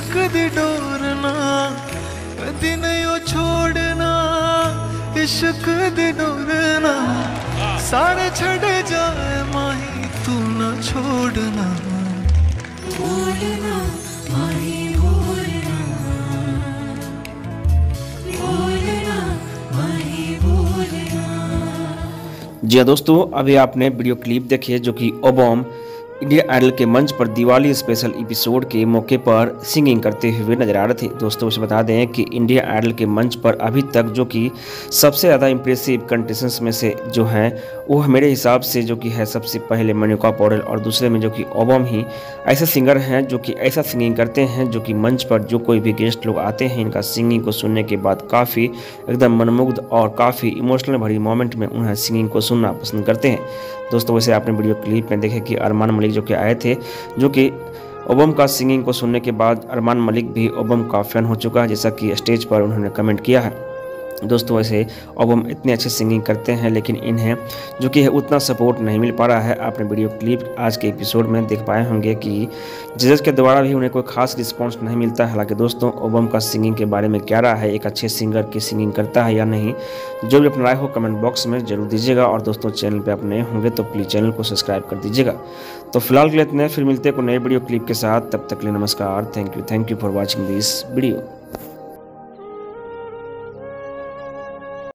इश्क दी डोर ना कदी नहीं ओ छोड़ना, इश्क दी डोर ना सारे छड़े जाए माही तू ना छोड़ना। भूलना माही भूलना, भूलना माही भूलना। जी हाँ दोस्तों, अभी आपने वीडियो क्लिप देखी है जो कि ओबॉम इंडिया आइडल के मंच पर दिवाली स्पेशल एपिसोड के मौके पर सिंगिंग करते हुए नजर आ रहे थे। दोस्तों उसे बता दें कि इंडिया आइडल के मंच पर अभी तक जो कि सबसे ज़्यादा इम्प्रेसिव कंटेस्टेंट्स में से जो हैं वो मेरे हिसाब से जो कि है सबसे पहले मनुका पौडेल और दूसरे में जो कि ओबॉम ही ऐसे सिंगर हैं जो कि ऐसा सिंगिंग करते हैं जो कि मंच पर जो कोई भी गेस्ट लोग आते हैं इनका सिंगिंग को सुनने के बाद काफ़ी एकदम मनमुग्ध और काफ़ी इमोशनल भरी मोमेंट में उन्हें सिंगिंग को सुनना पसंद करते हैं। दोस्तों वैसे आपने वीडियो क्लिप में देखे कि अरमान मलिक जो कि आए थे, जो कि ओबॉम का सिंगिंग को सुनने के बाद अरमान मलिक भी ओबॉम का फैन हो चुका है, जैसा कि स्टेज पर उन्होंने कमेंट किया है। दोस्तों वैसे ओबॉम इतने अच्छे सिंगिंग करते हैं लेकिन इन्हें जो कि है उतना सपोर्ट नहीं मिल पा रहा है। आपने वीडियो क्लिप आज के एपिसोड में देख पाए होंगे कि जजेस के द्वारा भी उन्हें कोई खास रिस्पांस नहीं मिलता है। हालांकि दोस्तों ओबॉम का सिंगिंग के बारे में क्या रहा है, एक अच्छे सिंगर की सिंगिंग करता है या नहीं, जो भी अपना राय हो कमेंट बॉक्स में जरूर दीजिएगा। और दोस्तों चैनल पर आप नए होंगे तो प्लीज़ चैनल को सब्सक्राइब कर दीजिएगा। तो फिलहाल के लिए इतने, फिर मिलते हैं कोई नए वीडियो क्लिप के साथ। तब तक के लिए नमस्कार। Thank you for watching this video.